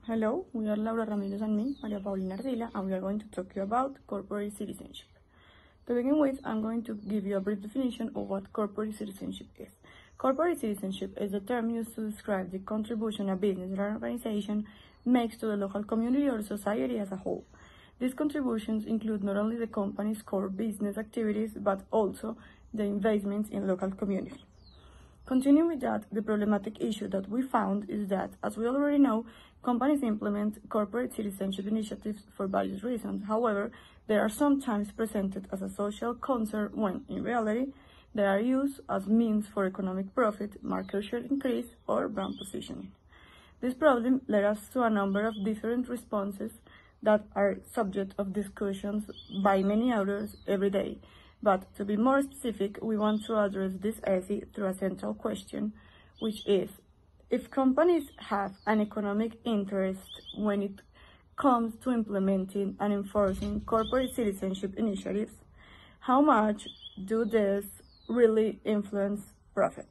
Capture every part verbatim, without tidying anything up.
Hello, we are Laura Ramirez and me, Maria Paulina Ardila, and we are going to talk to you about corporate citizenship. To begin with, I'm going to give you a brief definition of what corporate citizenship is. Corporate citizenship is the term used to describe the contribution a business or organization makes to the local community or society as a whole. These contributions include not only the company's core business activities, but also the investments in local community. Continuing with that, the problematic issue that we found is that, as we already know, companies implement corporate citizenship initiatives for various reasons. However, they are sometimes presented as a social concern when, in reality, they are used as means for economic profit, market share increase, or brand positioning. This problem led us to a number of different responses that are subject of discussions by many authors every day. But to be more specific, we want to address this essay through a central question, which is, if companies have an economic interest when it comes to implementing and enforcing corporate citizenship initiatives, how much do these really influence profit?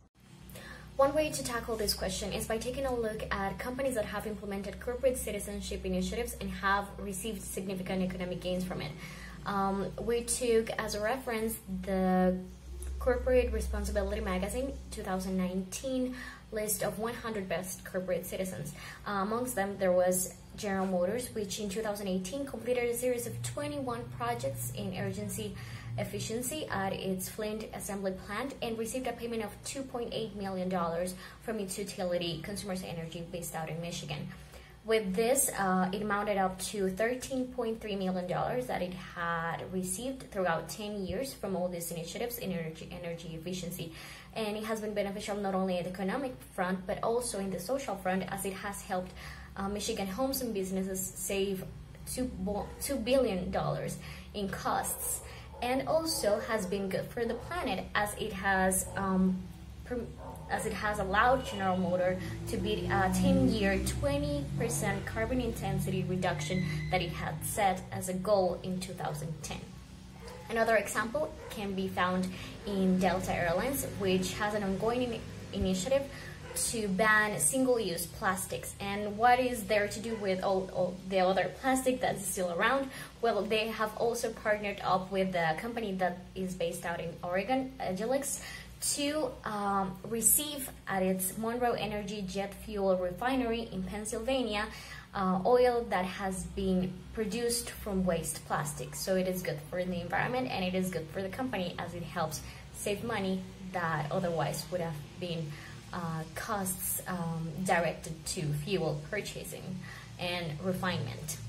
One way to tackle this question is by taking a look at companies that have implemented corporate citizenship initiatives and have received significant economic gains from it. Um, we took as a reference the Corporate Responsibility Magazine two thousand nineteen list of one hundred best corporate citizens. Uh, amongst them, there was General Motors, which in two thousand eighteen completed a series of twenty-one projects in energy efficiency at its Flint assembly plant and received a payment of two point eight million dollars from its utility, Consumers Energy, based out in Michigan. With this, uh, it mounted up to thirteen point three million dollars that it had received throughout ten years from all these initiatives in energy, energy efficiency. And it has been beneficial not only at the economic front, but also in the social front, as it has helped uh, Michigan homes and businesses save two billion dollars in costs. And also has been good for the planet, as it has um, as it has allowed General Motors to beat a ten-year, twenty percent carbon intensity reduction that it had set as a goal in two thousand ten. Another example can be found in Delta Airlines, which has an ongoing in initiative to ban single-use plastics. And what is there to do with all, all the other plastic that's still around? Well, they have also partnered up with a company that is based out in Oregon, Agilex, to um, receive at its Monroe Energy jet fuel refinery in Pennsylvania uh, oil that has been produced from waste plastic. So it is good for the environment and it is good for the company, as it helps save money that otherwise would have been uh, costs um, directed to fuel purchasing and refinement.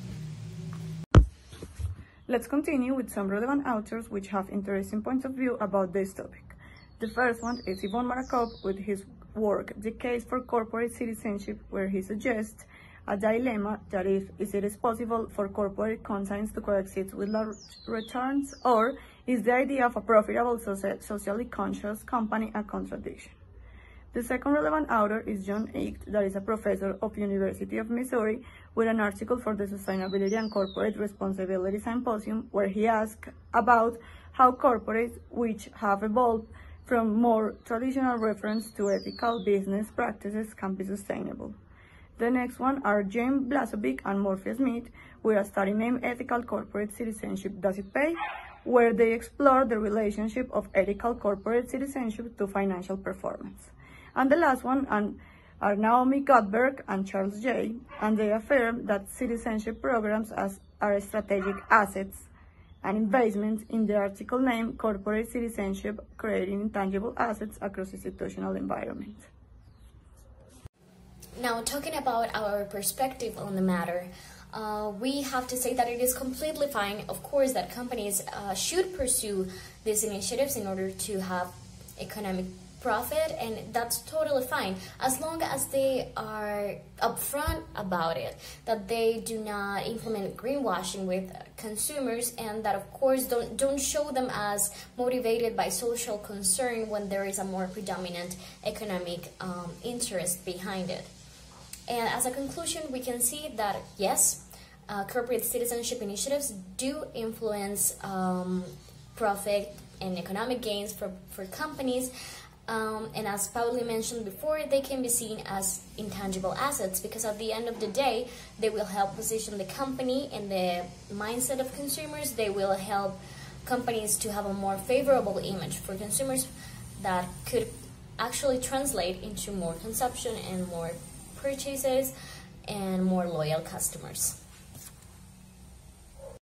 Let's continue with some relevant authors which have interesting points of view about this topic. The first one is Yvonne Marakov with his work, The Case for Corporate Citizenship, where he suggests a dilemma that is, is it is possible for corporate conscience to coexist with large returns, or is the idea of a profitable, socially conscious company a contradiction? The second relevant author is John Echt, that is a professor of University of Missouri, with an article for the Sustainability and Corporate Responsibility Symposium, where he asks about how corporates, which have evolved from more traditional reference to ethical business practices, can be sustainable. The next one are James Blazovic and Morphy Smith with a study named Ethical Corporate Citizenship, Does It Pay?, where they explore the relationship of ethical corporate citizenship to financial performance. And the last one are Naomi Goldberg and Charles Jay, and they affirm that citizenship programs as are strategic assets and investments in the article named Corporate Citizenship, Creating Intangible Assets Across Institutional Environments. Now, talking about our perspective on the matter, uh, we have to say that it is completely fine, of course, that companies uh, should pursue these initiatives in order to have economic profit, and that's totally fine, as long as they are upfront about it, that they do not implement greenwashing with consumers, and that of course don't don't show them as motivated by social concern when there is a more predominant economic um, interest behind it. And as a conclusion, we can see that yes, uh, corporate citizenship initiatives do influence um, profit and economic gains for, for companies. Um, and as Pauli mentioned before, they can be seen as intangible assets because at the end of the day, they will help position the company in the mindset of consumers. They will help companies to have a more favorable image for consumers that could actually translate into more consumption and more purchases and more loyal customers.